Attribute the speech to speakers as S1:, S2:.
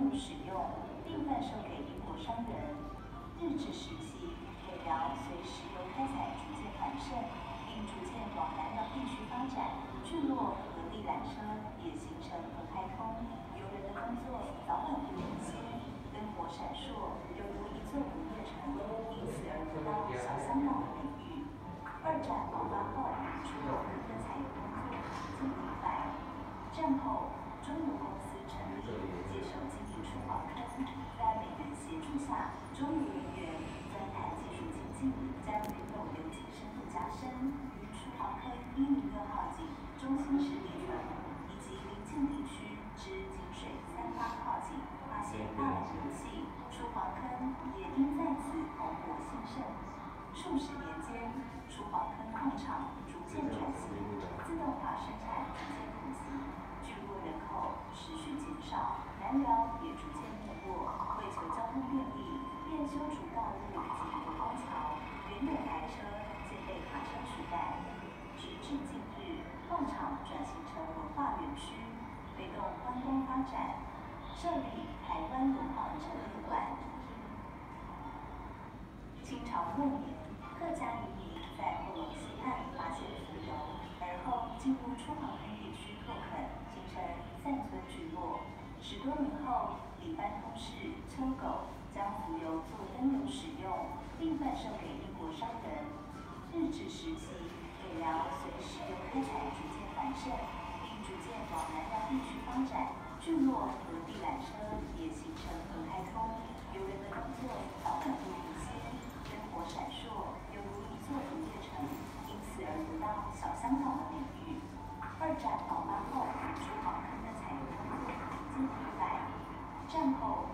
S1: 用使用，并贩售给英国商人。日治时期，北辽随石油开采逐渐繁盛，并逐渐往南洋地区发展，聚落和地缆车也形成和开通。游人的工作早晚不停歇，灯火闪烁，犹如一座不夜城，因此而得到小香港的美誉。二战爆发后，出口科的采油工作逐渐停摆。战后，中油公司成立，接手经营出黄坑，在美元协助下，中油人员钻探技术精进，将运动流井深度加深，于出黄坑106号井中心湿地层以及邻近地区之井水38号井发现大量油气，出黄坑也因在此蓬勃兴盛。数十年间，出黄坑矿场逐渐转型，自动化生产逐渐普及，聚落人口持续减少，南寮也逐渐没落。为求交通便利，便修筑道路及国光桥，原有台车皆被卡车取代。直至近日，矿场转型成文化园区，推动观光发展，设立台湾文化陈列馆。清朝末年，客家移民在后龙西岸发现浮油，而后进入出黄坑地区拓垦，形成散村聚落。10多年后，李班通事秋狗将浮油做灯油使用，并贩售给英国商人。日治时期，北辽随石油开采逐渐繁盛，并逐渐往南洋地区发展，聚落和地缆车也形成和开通。游人的工作早晚不停歇，灯火闪烁，犹如一座不夜城，因此而得到小香港的美誉。二战爆发后，出黄坑的采油工作逐渐停摆。战后，